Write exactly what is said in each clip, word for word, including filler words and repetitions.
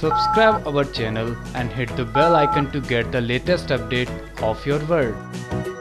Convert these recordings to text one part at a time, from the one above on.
Subscribe our channel and hit the bell icon to get the latest update of your world.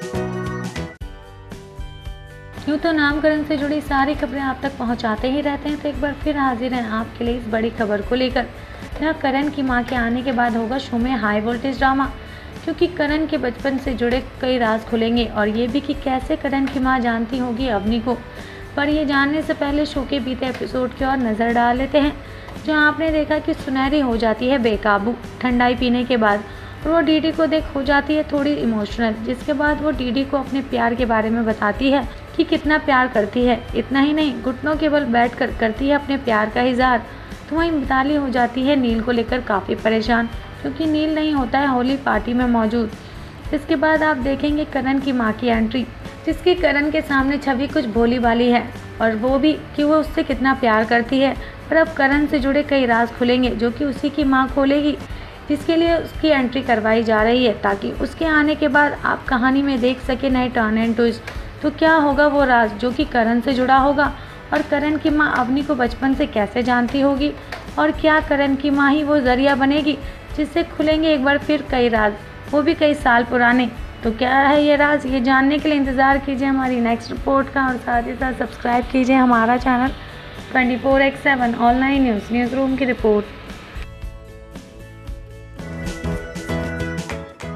यूँ तो नामकरण से जुड़ी सारी खबरें आप तक पहुंचाते ही रहते हैं, तो एक बार फिर हाजिर हैं आपके लिए इस बड़ी खबर को लेकर। जहां करण की मां के आने के बाद होगा शो में हाई वोल्टेज ड्रामा, क्योंकि करण के बचपन से जुड़े कई राज खुलेंगे और ये भी कि कैसे करण की मां जानती होगी अवनी को। पर ये जानने से पहले शो के बीते एपिसोड की ओर नज़र डाल लेते हैं, जहां आपने देखा कि सुनहरी हो जाती है बेकाबू ठंडाई पीने के बाद और वो डीडी को देख हो जाती है थोड़ी इमोशनल, जिसके बाद वो डीडी को अपने प्यार के बारे में बताती है कि कितना प्यार करती है। इतना ही नहीं, घुटनों के बल बैठ कर करती है अपने प्यार का इजहार। तो वहीं मिताली हो जाती है नील को लेकर काफ़ी परेशान, क्योंकि नील नहीं होता है होली पार्टी में मौजूद। इसके बाद आप देखेंगे करण की माँ की एंट्री, जिसकी करण के सामने छवि कुछ भोली वाली है और वो भी कि वो उससे कितना प्यार करती है। पर अब करण से जुड़े कई राज खुलेंगे जो कि उसी की माँ खोलेगी, जिसके लिए उसकी एंट्री करवाई जा रही है, ताकि उसके आने के बाद आप कहानी में देख सके नए टर्न एंड ट्विस्ट। तो क्या होगा वो राज जो कि करण से जुड़ा होगा, और करण की माँ अवनी को बचपन से कैसे जानती होगी, और क्या करण की माँ ही वो जरिया बनेगी जिससे खुलेंगे एक बार फिर कई राज, वो भी कई साल पुराने। तो क्या है ये राज, ये जानने के लिए इंतज़ार कीजिए हमारी नेक्स्ट रिपोर्ट का, और साथ ही साथ सब्सक्राइब कीजिए हमारा channel twenty four x seven online news news room की रिपोर्ट।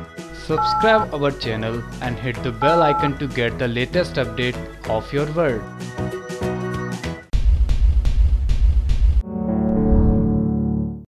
Subscribe our channel and hit the bell icon to get the latest update of your world.